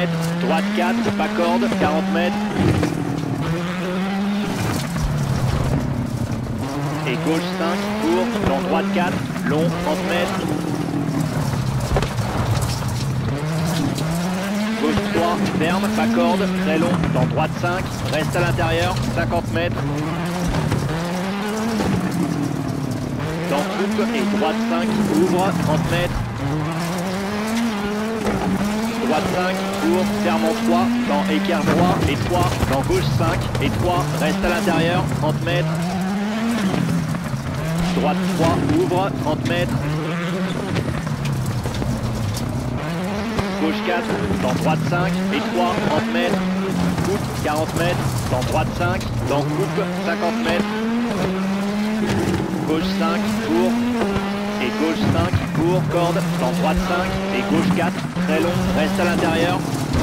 mètres, droite 4, pas corde, 40 mètres. Et gauche 5, court, long droite 4, long 30 mètres. Gauche 3, ferme, pas corde, très long, dans droite 5, reste à l'intérieur, 50 mètres. Dans coupe et droite 5, ouvre, 30 mètres. Droite 5, court, ferme en 3, dans écart droit et 3, dans gauche 5 et 3, reste à l'intérieur, 30 mètres. Droite 3, ouvre, 30 mètres. Gauche 4, dans droite 5 et 3, 30 mètres. Coupe, 40 mètres, dans droite 5, dans coupe, 50 mètres. Gauche 5, court, et gauche 5, court, corde, dans droite 5, et gauche 4, très long, reste à l'intérieur.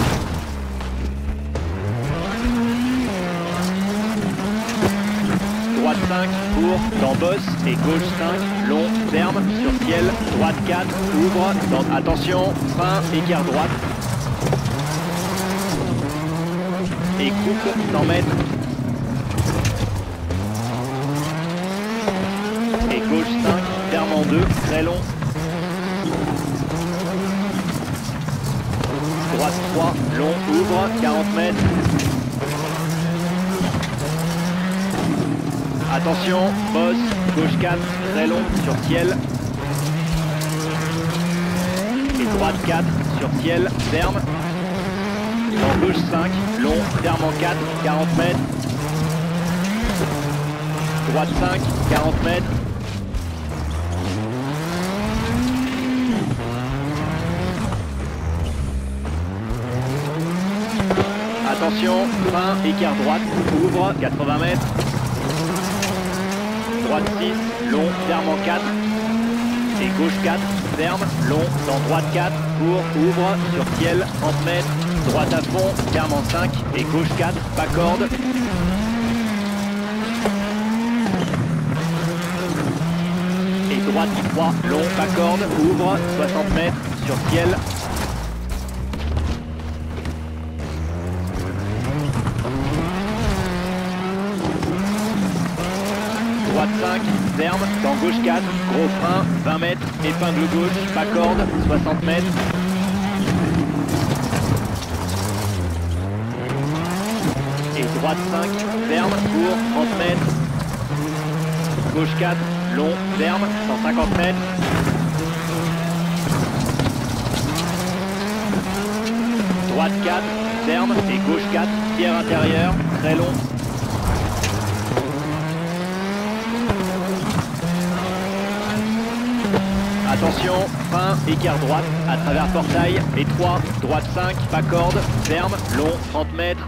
Droite 5, court, dans bosse, et gauche 5, long, ferme, sur ciel, droite 4, ouvre, dans, attention, frein, écart droite. Et coupe, 100 mètres. Et gauche 5, ferme en 2, très long. Droite 3, long, ouvre, 40 mètres. Attention, bosse, gauche 4, très long, sur ciel. Et droite 4, sur ciel, ferme. Dans gauche 5, long, ferme en 4, 40 mètres. Droite 5, 40 mètres. Attention, frein, écart droite, ouvre, 80 mètres. Droite 6, long, ferme en 4. Et gauche 4, ferme, long, dans droite 4, court, ouvre, sur ciel, 30 mètres. Droite à fond, ferme en 5. Et gauche 4, pas corde. Et droite 3, long, pas corde, ouvre, 60 mètres, sur ciel. Droite 5, ferme, dans gauche 4, gros frein, 20 mètres, épingle gauche, pas corde, 60 mètres. Et droite 5, ferme, court, 30 mètres. Gauche 4, long, ferme, 150 mètres. Droite 4, ferme, et gauche 4, pierre intérieure, très long. Attention, frein, écart droite, à travers portail, et 3, droite 5, pas corde, ferme, long, 30 mètres.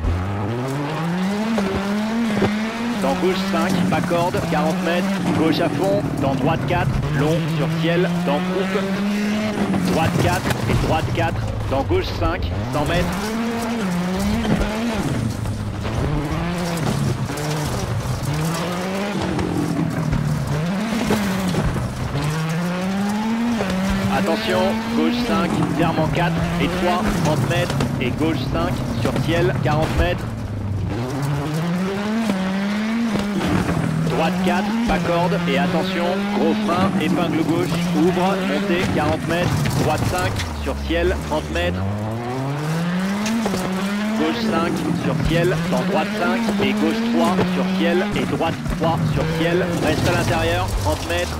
Dans gauche 5, pas corde, 40 mètres, gauche à fond, dans droite 4, long, sur ciel, dans coupe. Droite 4 et droite 4, dans gauche 5, 100 mètres. Attention, gauche 5, ferme en 4 et 3, 30 mètres. Et gauche 5, sur ciel, 40 mètres. Droite 4, pas corde. Et attention, gros frein, épingle gauche, ouvre, montée, 40 mètres. Droite 5, sur ciel, 30 mètres. Gauche 5, sur ciel, dans droite 5. Et gauche 3, sur ciel. Et droite 3, sur ciel. Reste à l'intérieur, 30 mètres.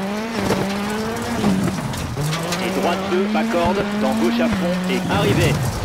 Droite 2, pas corde, dans gauche à fond et arrivé.